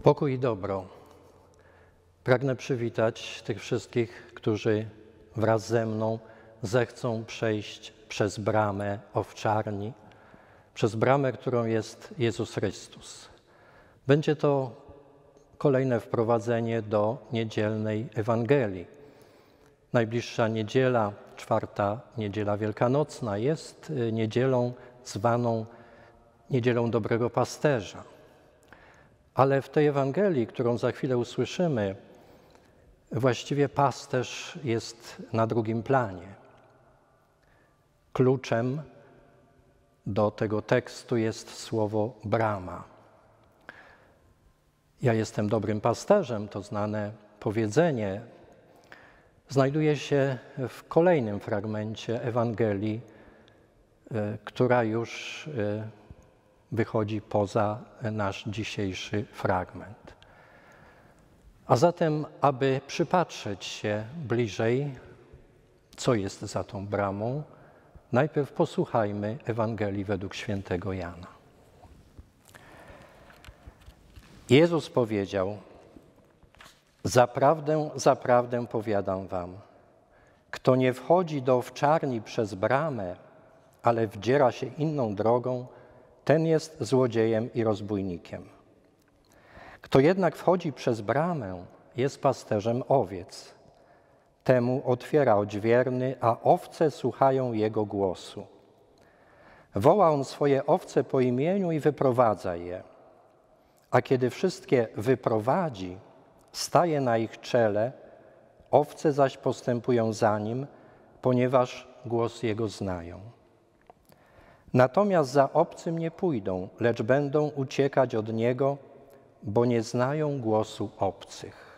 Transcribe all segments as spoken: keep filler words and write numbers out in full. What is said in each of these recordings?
Pokój i dobro. Pragnę przywitać tych wszystkich, którzy wraz ze mną zechcą przejść przez bramę owczarni, przez bramę, którą jest Jezus Chrystus. Będzie to kolejne wprowadzenie do niedzielnej Ewangelii. Najbliższa niedziela, czwarta niedziela wielkanocna, jest niedzielą zwaną Niedzielą Dobrego Pasterza. Ale w tej Ewangelii, którą za chwilę usłyszymy, właściwie pasterz jest na drugim planie. Kluczem do tego tekstu jest słowo brama. Ja jestem dobrym pasterzem, to znane powiedzenie, znajduje się w kolejnym fragmencie Ewangelii, która już wychodzi poza nasz dzisiejszy fragment. A zatem, aby przypatrzeć się bliżej, co jest za tą bramą, najpierw posłuchajmy Ewangelii według świętego Jana. Jezus powiedział: Zaprawdę, zaprawdę powiadam wam, kto nie wchodzi do owczarni przez bramę, ale wdziera się inną drogą, ten jest złodziejem i rozbójnikiem. Kto jednak wchodzi przez bramę, jest pasterzem owiec. Temu otwiera odźwierny, a owce słuchają jego głosu. Woła on swoje owce po imieniu i wyprowadza je. A kiedy wszystkie wyprowadzi, staje na ich czele, owce zaś postępują za nim, ponieważ głos jego znają. Natomiast za obcym nie pójdą, lecz będą uciekać od niego, bo nie znają głosu obcych.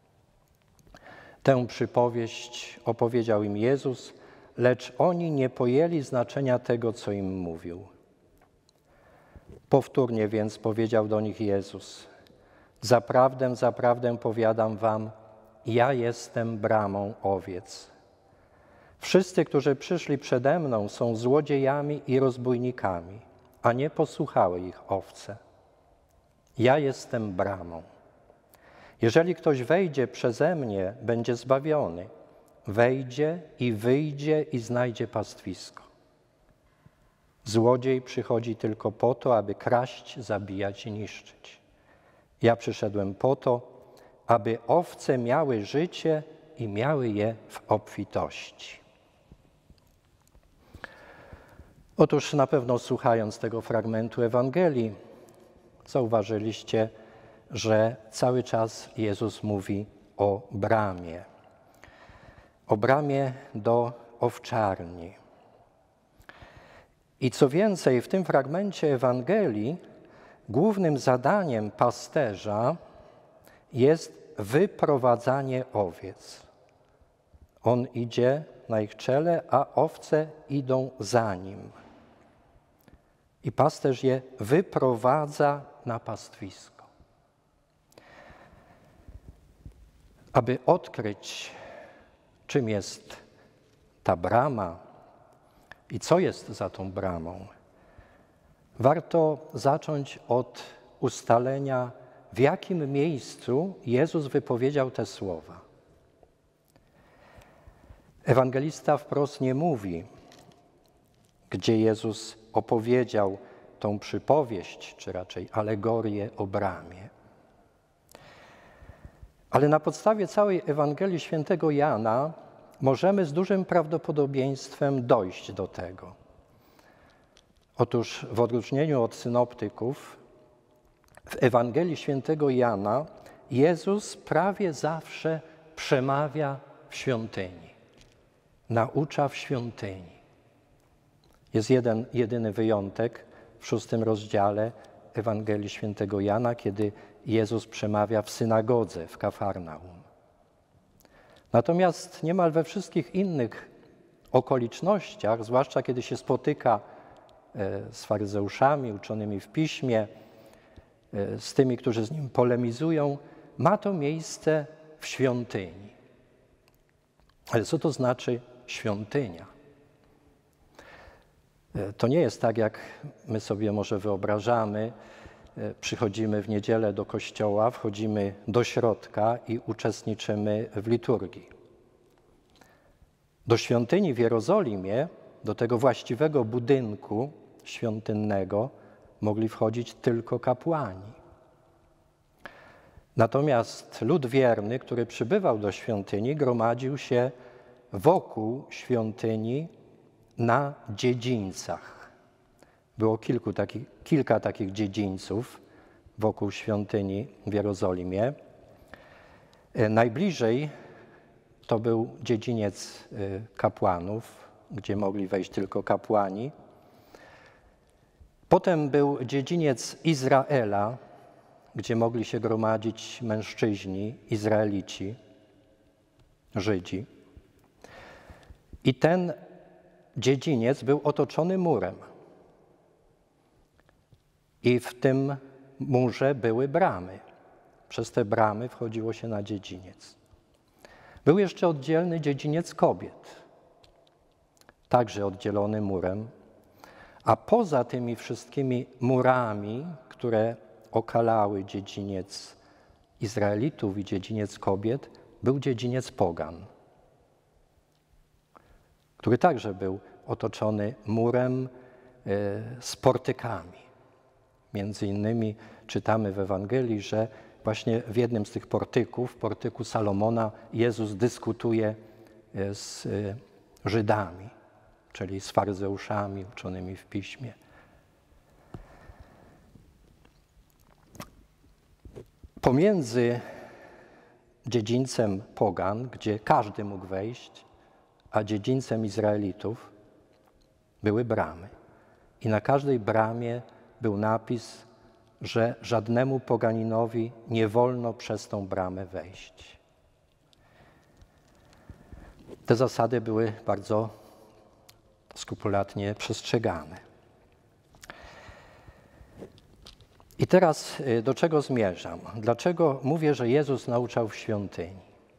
Tę przypowieść opowiedział im Jezus, lecz oni nie pojęli znaczenia tego, co im mówił. Powtórnie więc powiedział do nich Jezus: Zaprawdę, zaprawdę powiadam wam, ja jestem bramą owiec. Wszyscy, którzy przyszli przede mną, są złodziejami i rozbójnikami, a nie posłuchały ich owce. Ja jestem bramą. Jeżeli ktoś wejdzie przeze mnie, będzie zbawiony. Wejdzie i wyjdzie i znajdzie pastwisko. Złodziej przychodzi tylko po to, aby kraść, zabijać i niszczyć. Ja przyszedłem po to, aby owce miały życie i miały je w obfitości. Otóż na pewno słuchając tego fragmentu Ewangelii, zauważyliście, że cały czas Jezus mówi o bramie. O bramie do owczarni. I co więcej, w tym fragmencie Ewangelii głównym zadaniem pasterza jest wyprowadzanie owiec. On idzie na ich czele, a owce idą za nim. I pasterz je wyprowadza na pastwisko. Aby odkryć, czym jest ta brama i co jest za tą bramą, warto zacząć od ustalenia, w jakim miejscu Jezus wypowiedział te słowa. Ewangelista wprost nie mówi, gdzie Jezus opowiedział tą przypowieść, czy raczej alegorię o bramie. Ale na podstawie całej Ewangelii świętego Jana możemy z dużym prawdopodobieństwem dojść do tego. Otóż w odróżnieniu od synoptyków, w Ewangelii świętego Jana Jezus prawie zawsze przemawia w świątyni, naucza w świątyni. Jest jeden, jedyny wyjątek w szóstym rozdziale Ewangelii świętego Jana, kiedy Jezus przemawia w synagodze w Kafarnaum. Natomiast niemal we wszystkich innych okolicznościach, zwłaszcza kiedy się spotyka z faryzeuszami uczonymi w piśmie, z tymi, którzy z nim polemizują, ma to miejsce w świątyni. Ale co to znaczy świątynia? To nie jest tak, jak my sobie może wyobrażamy, przychodzimy w niedzielę do kościoła, wchodzimy do środka i uczestniczymy w liturgii. Do świątyni w Jerozolimie, do tego właściwego budynku świątynnego mogli wchodzić tylko kapłani. Natomiast lud wierny, który przybywał do świątyni, gromadził się wokół świątyni na dziedzińcach. Było kilku takich, kilka takich dziedzińców wokół świątyni w Jerozolimie. Najbliżej to był dziedziniec kapłanów, gdzie mogli wejść tylko kapłani. Potem był dziedziniec Izraela, gdzie mogli się gromadzić mężczyźni, Izraelici, Żydzi. I ten dziedziniec był otoczony murem. I w tym murze były bramy. Przez te bramy wchodziło się na dziedziniec. Był jeszcze oddzielny dziedziniec kobiet, także oddzielony murem. A poza tymi wszystkimi murami, które okalały dziedziniec Izraelitów i dziedziniec kobiet, był dziedziniec pogan, który także był otoczony murem z portykami. Między innymi czytamy w Ewangelii, że właśnie w jednym z tych portyków, portyku Salomona, Jezus dyskutuje z Żydami, czyli z faryzeuszami uczonymi w Piśmie. Pomiędzy dziedzińcem pogan, gdzie każdy mógł wejść, a dziedzińcem Izraelitów były bramy. I na każdej bramie był napis, że żadnemu poganinowi nie wolno przez tą bramę wejść. Te zasady były bardzo skrupulatnie przestrzegane. I teraz do czego zmierzam? Dlaczego mówię, że Jezus nauczał w świątyni?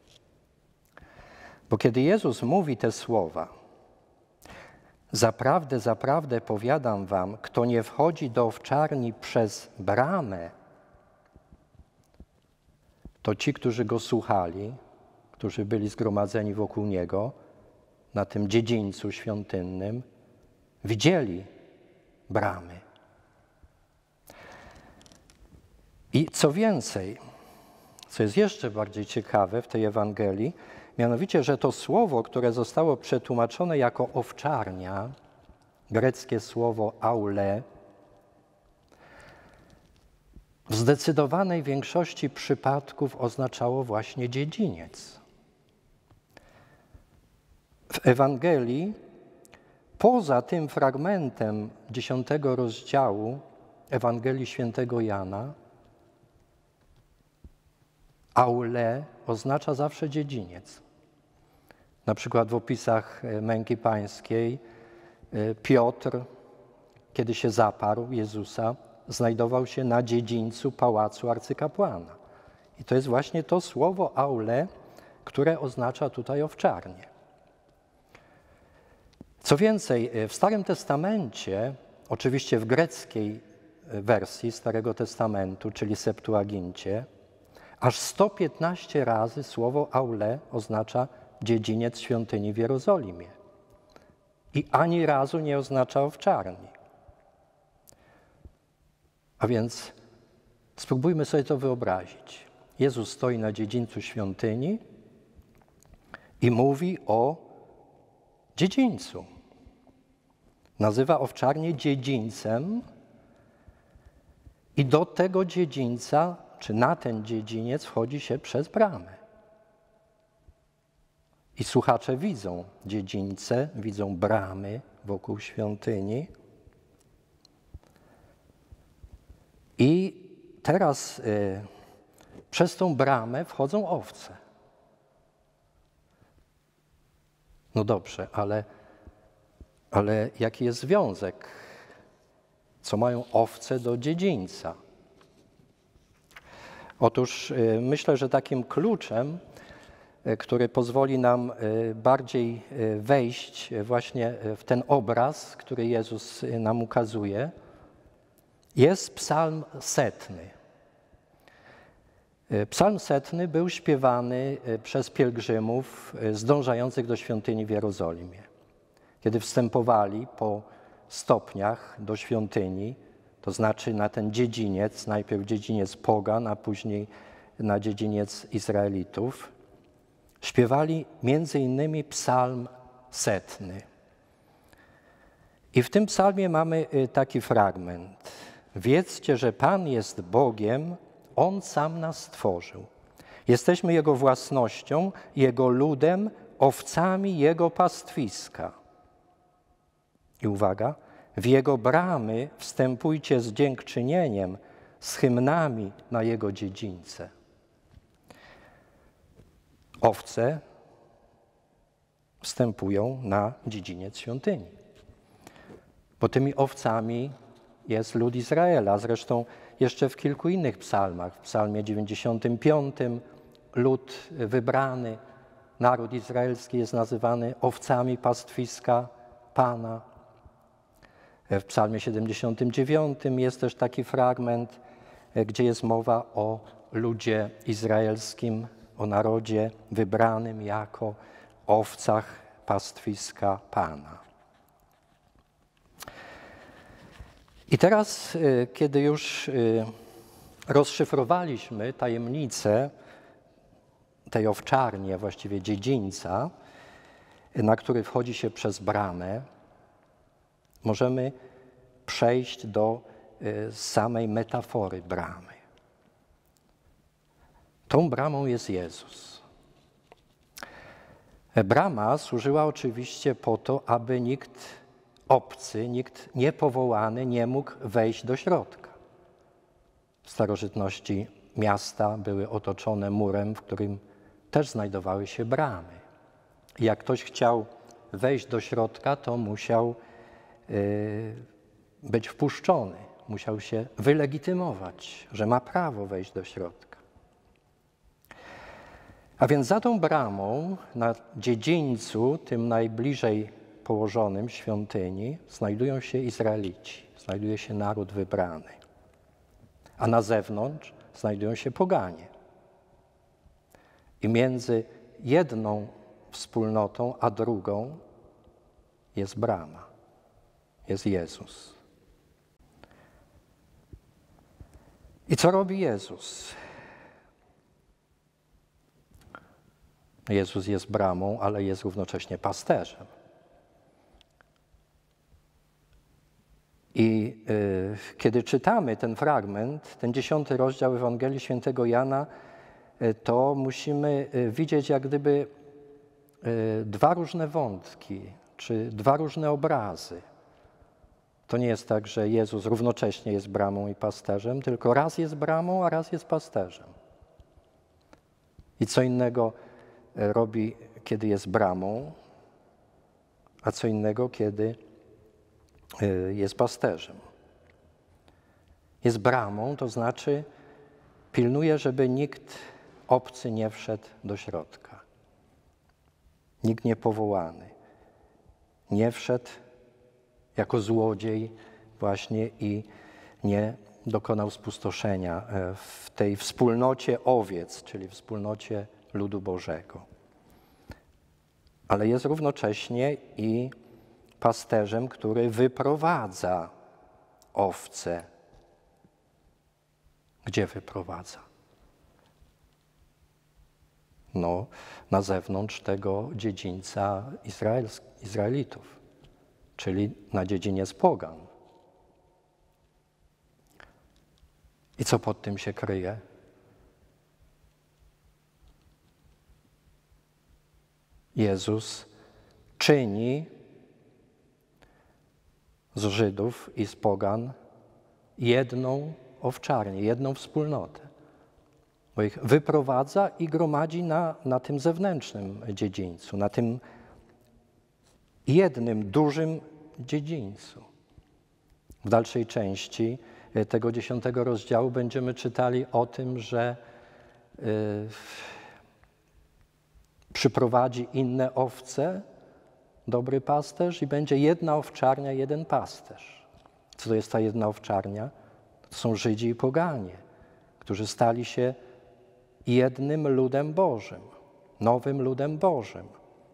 Bo kiedy Jezus mówi te słowa, zaprawdę, zaprawdę powiadam wam, kto nie wchodzi do owczarni przez bramę, to ci, którzy go słuchali, którzy byli zgromadzeni wokół niego, na tym dziedzińcu świątynnym, widzieli bramy. I co więcej, co jest jeszcze bardziej ciekawe w tej Ewangelii, mianowicie, że to słowo, które zostało przetłumaczone jako owczarnia, greckie słowo aule, w zdecydowanej większości przypadków oznaczało właśnie dziedziniec. W Ewangelii, poza tym fragmentem dziesiątego rozdziału Ewangelii Świętego Jana, aule oznacza zawsze dziedziniec. Na przykład w opisach męki pańskiej Piotr, kiedy się zaparł Jezusa, znajdował się na dziedzińcu pałacu arcykapłana. I to jest właśnie to słowo aule, które oznacza tutaj owczarnię. Co więcej, w Starym Testamencie, oczywiście w greckiej wersji Starego Testamentu, czyli Septuagincie, aż sto piętnaście razy słowo aule oznacza dziedziniec świątyni w Jerozolimie. I ani razu nie oznacza owczarni. A więc spróbujmy sobie to wyobrazić. Jezus stoi na dziedzińcu świątyni i mówi o dziedzińcu. Nazywa owczarnię dziedzińcem i do tego dziedzińca, czy na ten dziedziniec wchodzi się przez bramę. I słuchacze widzą dziedzińce, widzą bramy wokół świątyni. I teraz y, przez tą bramę wchodzą owce. No dobrze, ale, ale jaki jest związek? Co mają owce do dziedzińca? Otóż y, myślę, że takim kluczem, y, który pozwoli nam y, bardziej y, wejść właśnie w ten obraz, który Jezus nam ukazuje, jest psalm setny. Psalm setny był śpiewany przez pielgrzymów zdążających do świątyni w Jerozolimie. Kiedy wstępowali po stopniach do świątyni, to znaczy na ten dziedziniec, najpierw dziedziniec pogan, a później na dziedziniec Izraelitów, śpiewali między innymi psalm setny. I w tym psalmie mamy taki fragment. Wiedzcie, że Pan jest Bogiem, On sam nas stworzył. Jesteśmy Jego własnością, Jego ludem, owcami Jego pastwiska. I uwaga, w Jego bramy wstępujcie z dziękczynieniem, z hymnami na Jego dziedzińce. Owce wstępują na dziedziniec świątyni. Bo tymi owcami jest lud Izraela. Zresztą jeszcze w kilku innych psalmach. W psalmie dziewięćdziesiątym piątym lud wybrany, naród izraelski jest nazywany owcami pastwiska Pana. W psalmie siedemdziesiątym dziewiątym jest też taki fragment, gdzie jest mowa o ludzie izraelskim, o narodzie wybranym jako owcach pastwiska Pana. I teraz, kiedy już rozszyfrowaliśmy tajemnicę tej owczarni, a właściwie dziedzińca, na który wchodzi się przez bramę, możemy przejść do samej metafory bramy. Tą bramą jest Jezus. Brama służyła oczywiście po to, aby nikt obcy, nikt niepowołany nie mógł wejść do środka. W starożytności miasta były otoczone murem, w którym też znajdowały się bramy. I jak ktoś chciał wejść do środka, to musiał y, być wpuszczony, musiał się wylegitymować, że ma prawo wejść do środka. A więc za tą bramą, na dziedzińcu, tym najbliżej położonym świątyni, znajdują się Izraelici, znajduje się naród wybrany. A na zewnątrz znajdują się poganie. I między jedną wspólnotą a drugą jest brama, jest Jezus. I co robi Jezus? Jezus jest bramą, ale jest równocześnie pasterzem. I y, kiedy czytamy ten fragment, ten dziesiąty rozdział Ewangelii Świętego Jana, y, to musimy y, widzieć jak gdyby y, dwa różne wątki, czy dwa różne obrazy. To nie jest tak, że Jezus równocześnie jest bramą i pasterzem, tylko raz jest bramą, a raz jest pasterzem. I co innego robi, kiedy jest bramą, a co innego, kiedy jest pasterzem. Jest bramą, to znaczy pilnuje, żeby nikt obcy nie wszedł do środka. Nikt niepowołany nie wszedł jako złodziej właśnie i nie dokonał spustoszenia w tej wspólnocie owiec, czyli wspólnocie ludu Bożego. Ale jest równocześnie i pasterzem, który wyprowadza owce. Gdzie wyprowadza? No, na zewnątrz tego dziedzińca Izraelitów, czyli na dziedziniec pogan. I co pod tym się kryje? Jezus czyni z Żydów i z pogan jedną owczarnię, jedną wspólnotę. Bo ich wyprowadza i gromadzi na, na tym zewnętrznym dziedzińcu, na tym jednym dużym dziedzińcu. W dalszej części tego dziesiątego rozdziału będziemy czytali o tym, że yy, przyprowadzi inne owce, dobry pasterz, i będzie jedna owczarnia, jeden pasterz. Co to jest ta jedna owczarnia? To są Żydzi i poganie, którzy stali się jednym ludem Bożym, nowym ludem Bożym.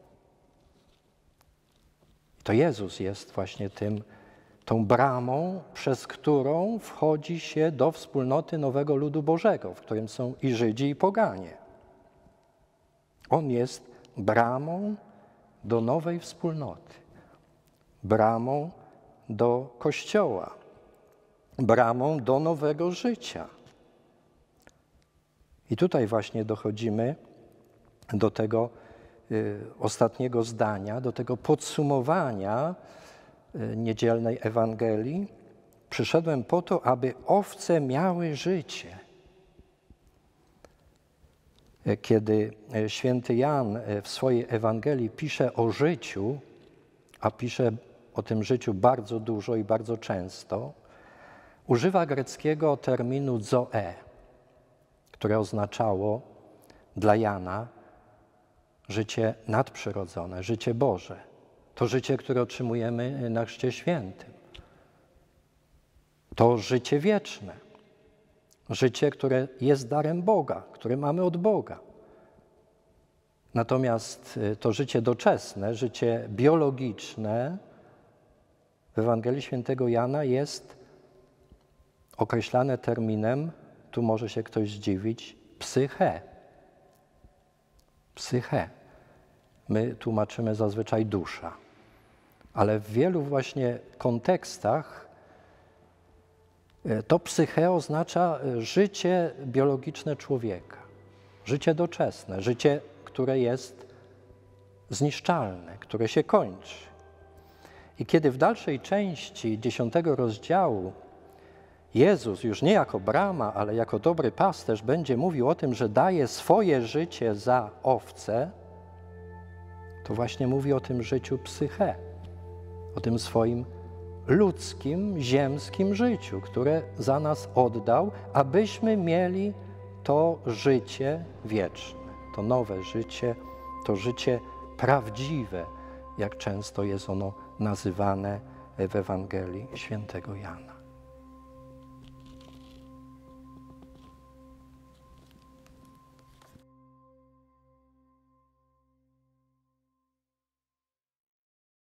I to Jezus jest właśnie tym, tą bramą, przez którą wchodzi się do wspólnoty nowego ludu Bożego, w którym są i Żydzi, i poganie. On jest bramą do nowej wspólnoty, bramą do Kościoła, bramą do nowego życia. I tutaj właśnie dochodzimy do tego y, ostatniego zdania, do tego podsumowania y, niedzielnej Ewangelii. Przyszedłem po to, aby owce miały życie. Kiedy święty Jan w swojej Ewangelii pisze o życiu, a pisze o tym życiu bardzo dużo i bardzo często, używa greckiego terminu zoe, które oznaczało dla Jana życie nadprzyrodzone, życie Boże. To życie, które otrzymujemy na Chrzcie Świętym. To życie wieczne. Życie, które jest darem Boga, które mamy od Boga. Natomiast to życie doczesne, życie biologiczne w Ewangelii Świętego Jana jest określane terminem, tu może się ktoś zdziwić, psyche. Psyche. My tłumaczymy zazwyczaj dusza. Ale w wielu właśnie kontekstach to psyche oznacza życie biologiczne człowieka. Życie doczesne, życie, które jest zniszczalne, które się kończy. I kiedy w dalszej części dziesiątego rozdziału Jezus już nie jako brama, ale jako dobry pasterz będzie mówił o tym, że daje swoje życie za owce, to właśnie mówi o tym życiu psyche, o tym swoim ludzkim, ziemskim życiu, które za nas oddał, abyśmy mieli to życie wieczne, to nowe życie, to życie prawdziwe, jak często jest ono nazywane w Ewangelii Świętego Jana.